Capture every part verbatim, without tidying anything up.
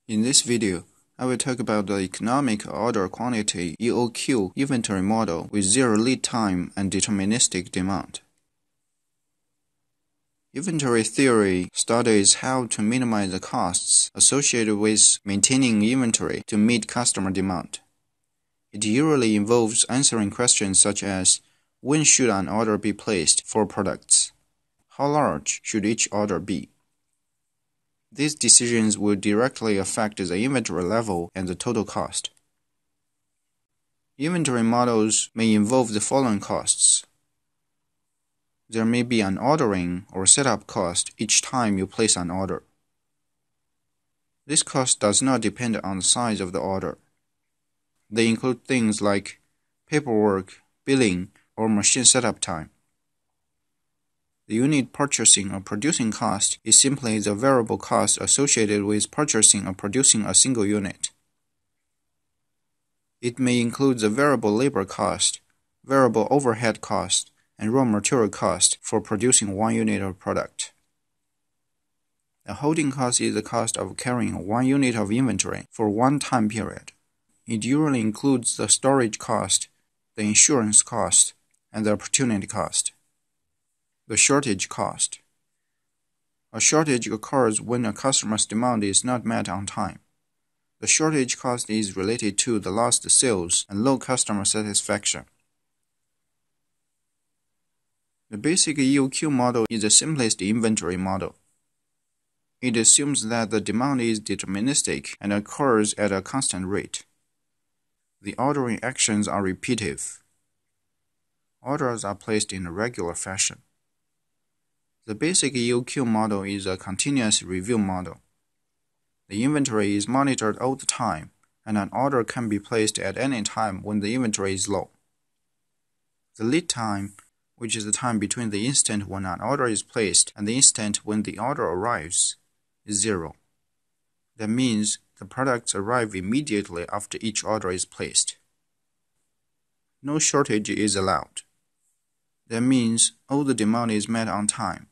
In this video, I will talk about the economic order quantity E O Q inventory model with zero lead time and deterministic demand. Inventory theory studies how to minimize the costs associated with maintaining inventory to meet customer demand. It usually involves answering questions such as, when should an order be placed for products? How large should each order be? These decisions will directly affect the inventory level and the total cost. Inventory models may involve the following costs. There may be an ordering or setup cost each time you place an order. This cost does not depend on the size of the order. They include things like paperwork, billing, or machine setup time. The unit purchasing or producing cost is simply the variable cost associated with purchasing or producing a single unit. It may include the variable labor cost, variable overhead cost, and raw material cost for producing one unit of product. The holding cost is the cost of carrying one unit of inventory for one time period. It usually includes the storage cost, the insurance cost, and the opportunity cost. The shortage cost. A shortage occurs when a customer's demand is not met on time. The shortage cost is related to the lost sales and low customer satisfaction. The basic E O Q model is the simplest inventory model. It assumes that the demand is deterministic and occurs at a constant rate. The ordering actions are repetitive. Orders are placed in a regular fashion. The basic E O Q model is a continuous review model. The inventory is monitored all the time, and an order can be placed at any time when the inventory is low. The lead time, which is the time between the instant when an order is placed and the instant when the order arrives, is zero. That means the products arrive immediately after each order is placed. No shortage is allowed. That means all the demand is met on time.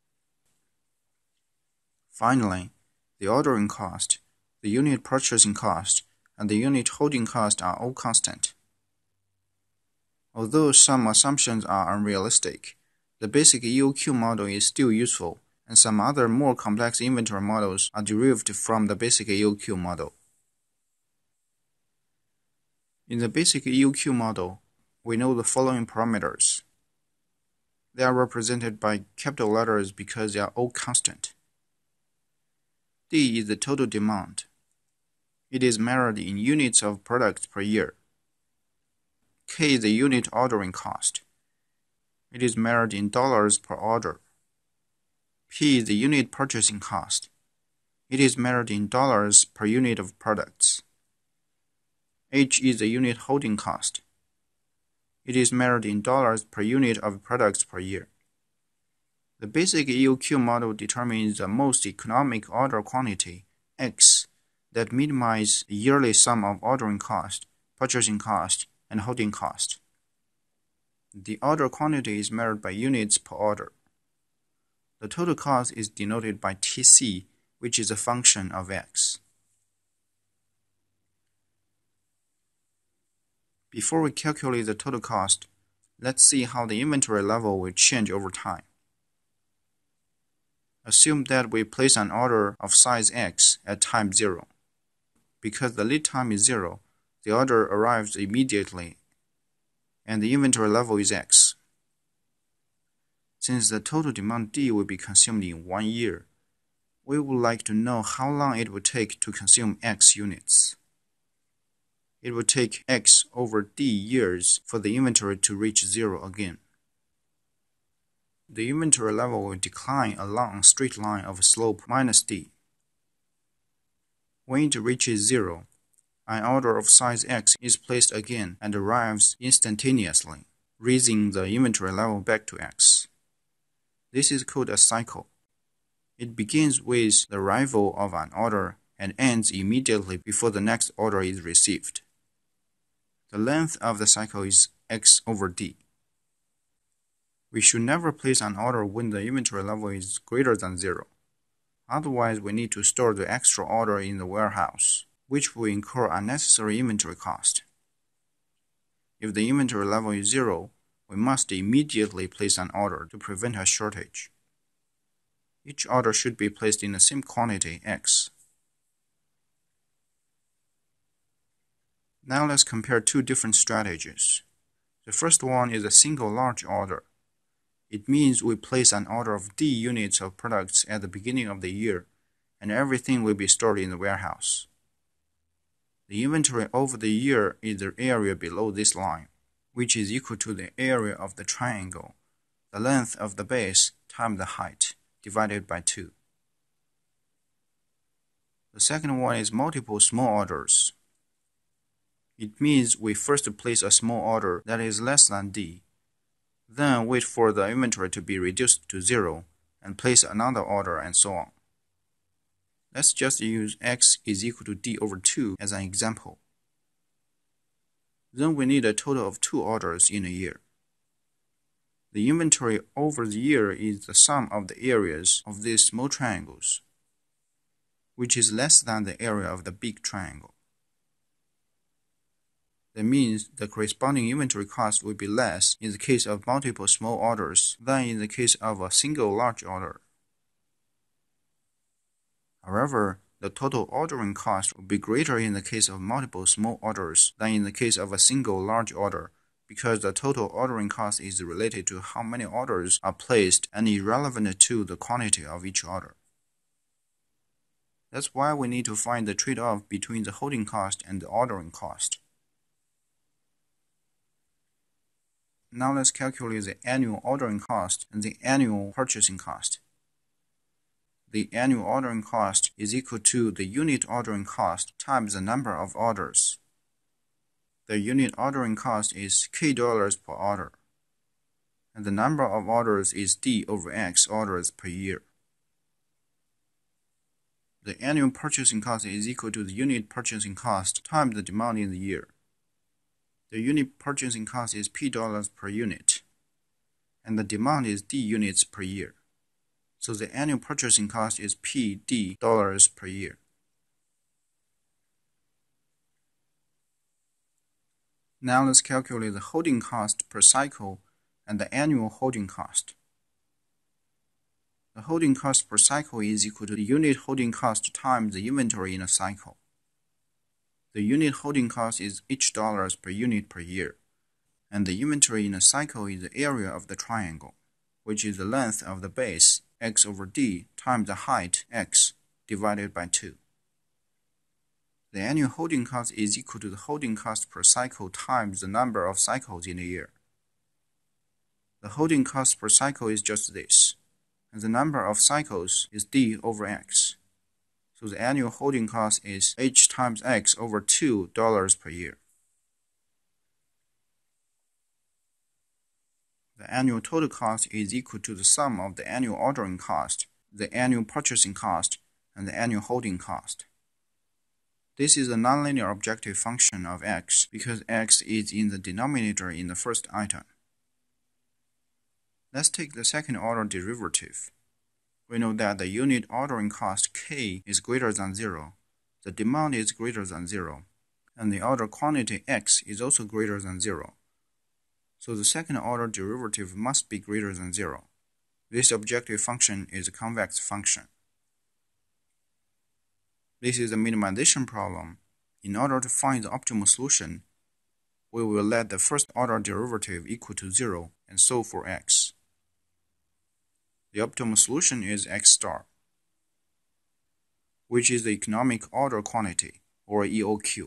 Finally, the ordering cost, the unit purchasing cost, and the unit holding cost are all constant. Although some assumptions are unrealistic, the basic E O Q model is still useful, and some other more complex inventory models are derived from the basic E O Q model. In the basic E O Q model, we know the following parameters. They are represented by capital letters because they are all constant. D is the total demand. It is measured in units of products per year. K is the unit ordering cost. It is measured in dollars per order. P is the unit purchasing cost. It is measured in dollars per unit of products. H is the unit holding cost. It is measured in dollars per unit of products per year. The basic E O Q model determines the most economic order quantity, X, that minimizes the yearly sum of ordering cost, purchasing cost, and holding cost. The order quantity is measured by units per order. The total cost is denoted by T C, which is a function of X. Before we calculate the total cost, let's see how the inventory level will change over time. Assume that we place an order of size X at time zero. Because the lead time is zero, the order arrives immediately, and the inventory level is X. Since the total demand D will be consumed in one year, we would like to know how long it will take to consume X units. It will take X over D years for the inventory to reach zero again. The inventory level will decline along a straight line of slope minus D. When it reaches zero, an order of size X is placed again and arrives instantaneously, raising the inventory level back to X. This is called a cycle. It begins with the arrival of an order and ends immediately before the next order is received. The length of the cycle is X over D. We should never place an order when the inventory level is greater than zero. Otherwise, we need to store the extra order in the warehouse, which will incur unnecessary inventory cost. If the inventory level is zero, we must immediately place an order to prevent a shortage. Each order should be placed in the same quantity X. Now let's compare two different strategies. The first one is a single large order. It means we place an order of D units of products at the beginning of the year, and everything will be stored in the warehouse. The inventory over the year is the area below this line, which is equal to the area of the triangle, the length of the base times the height, divided by two. The second one is multiple small orders. It means we first place a small order that is less than D, then wait for the inventory to be reduced to zero, and place another order, and so on. Let's just use X is equal to D over two as an example. Then we need a total of two orders in a year. The inventory over the year is the sum of the areas of these small triangles, which is less than the area of the big triangle. That means the corresponding inventory cost will be less in the case of multiple small orders than in the case of a single large order. However, the total ordering cost will be greater in the case of multiple small orders than in the case of a single large order, because the total ordering cost is related to how many orders are placed and irrelevant to the quantity of each order. That's why we need to find the trade-off between the holding cost and the ordering cost. Now let's calculate the annual ordering cost and the annual purchasing cost. The annual ordering cost is equal to the unit ordering cost times the number of orders. The unit ordering cost is K dollars per order, and the number of orders is D over X orders per year. The annual purchasing cost is equal to the unit purchasing cost times the demand in the year. The unit purchasing cost is P dollars per unit, and the demand is D units per year. So the annual purchasing cost is P D dollars per year. Now let's calculate the holding cost per cycle and the annual holding cost. The holding cost per cycle is equal to the unit holding cost times the inventory in a cycle. The unit holding cost is H dollars per unit per year, and the inventory in a cycle is the area of the triangle, which is the length of the base, X over D, times the height, X, divided by two. The annual holding cost is equal to the holding cost per cycle times the number of cycles in a year. The holding cost per cycle is just this, and the number of cycles is D over X. So the annual holding cost is H times X over two dollars per year. The annual total cost is equal to the sum of the annual ordering cost, the annual purchasing cost, and the annual holding cost. This is a nonlinear objective function of X because X is in the denominator in the first item. Let's take the second order derivative. We know that the unit ordering cost K is greater than zero, the demand is greater than zero, and the order quantity X is also greater than zero. So the second order derivative must be greater than zero. This objective function is a convex function. This is a minimization problem. In order to find the optimal solution, we will let the first order derivative equal to zero and solve for X. The optimal solution is X star, which is the economic order quantity, or E O Q.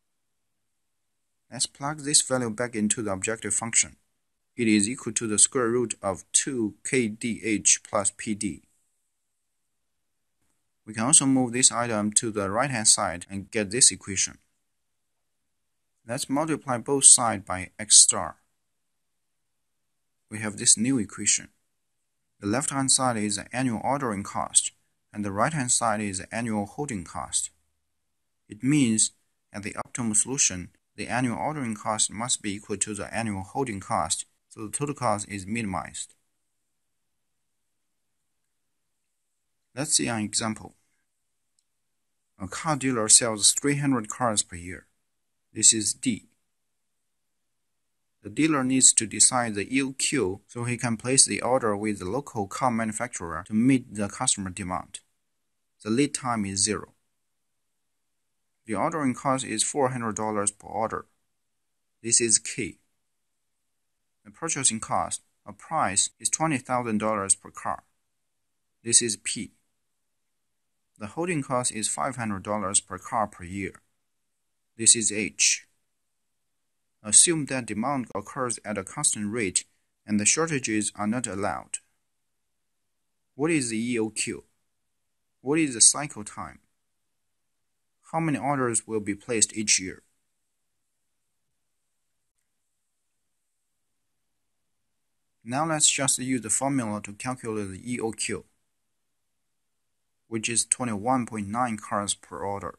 Let's plug this value back into the objective function. It is equal to the square root of two K D H plus P D. We can also move this item to the right-hand side and get this equation. Let's multiply both sides by X star. We have this new equation. The left-hand side is the annual ordering cost, and the right-hand side is the annual holding cost. It means, at the optimal solution, the annual ordering cost must be equal to the annual holding cost, so the total cost is minimized. Let's see an example. A car dealer sells three hundred cars per year. This is D. The dealer needs to decide the E O Q so he can place the order with the local car manufacturer to meet the customer demand. The lead time is zero. The ordering cost is four hundred dollars per order. This is K. The purchasing cost, or price, is twenty thousand dollars per car. This is P. The holding cost is five hundred dollars per car per year. This is H. Assume that demand occurs at a constant rate and the shortages are not allowed. What is the E O Q? What is the cycle time? How many orders will be placed each year? Now let's just use the formula to calculate the E O Q, which is twenty-one point nine cars per order.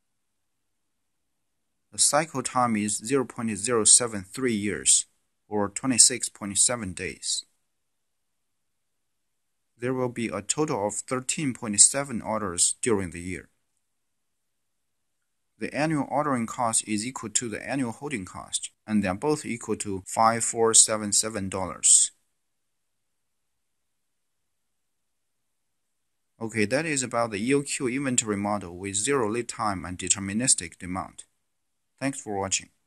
The cycle time is zero point zero seven three years, or twenty-six point seven days. There will be a total of thirteen point seven orders during the year. The annual ordering cost is equal to the annual holding cost, and they are both equal to five thousand four hundred seventy-seven dollars. Okay, that is about the E O Q inventory model with zero lead time and deterministic demand. Thanks for watching.